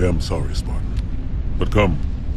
I am sorry, Spartan. But come.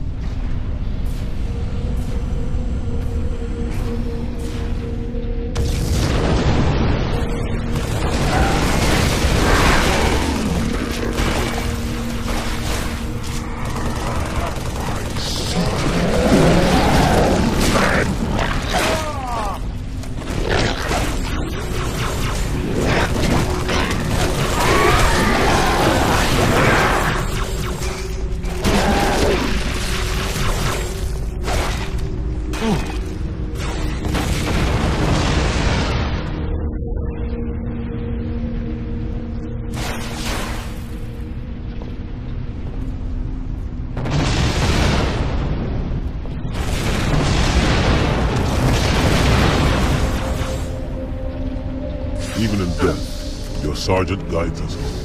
Even in death, your sergeant guides us home.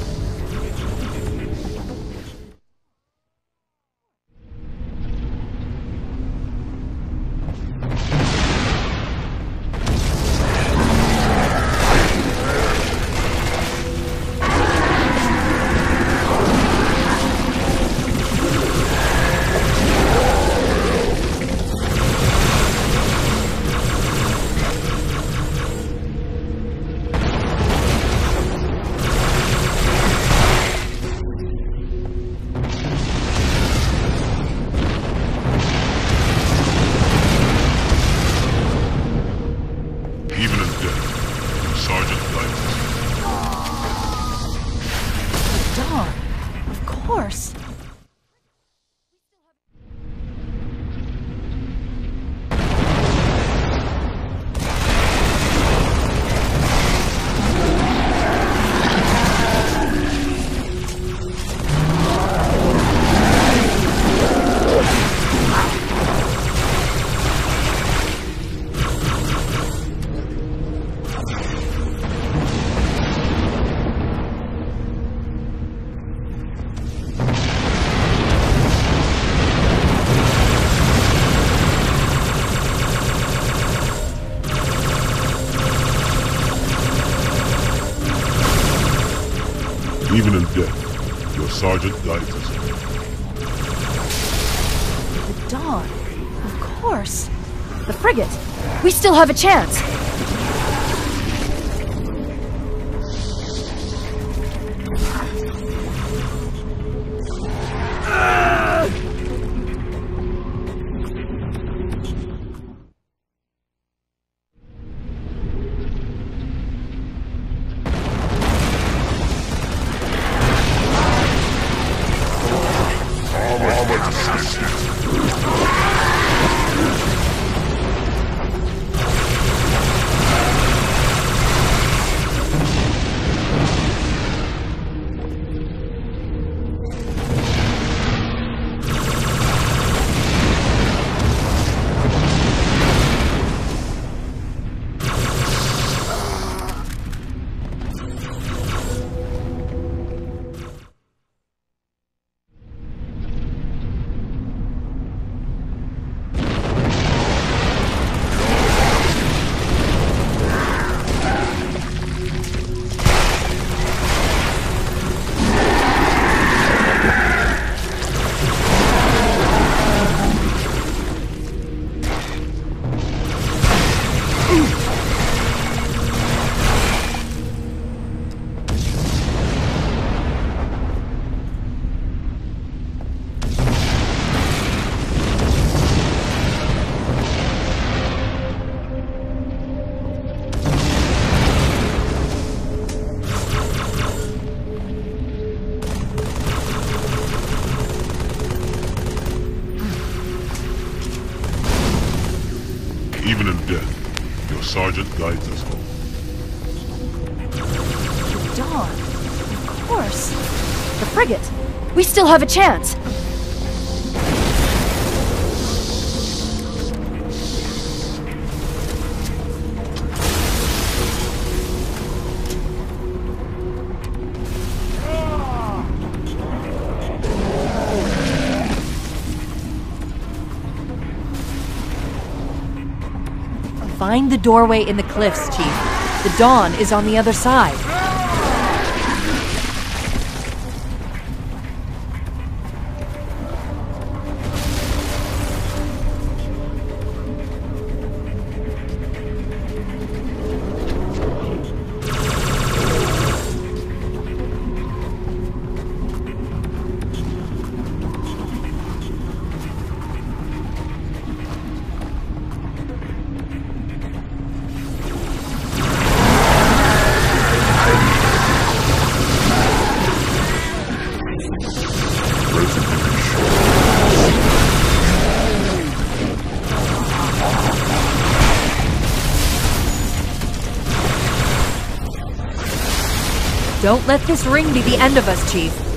Even in death, your sergeant guides us. The Dawn, of course. The frigate. We still have a chance. Even in death, your sergeant guides us home. The Dawn, of course. The frigate. We still have a chance. Find the doorway in the cliffs, Chief. The Dawn is on the other side. Don't let this ring be the end of us, Chief.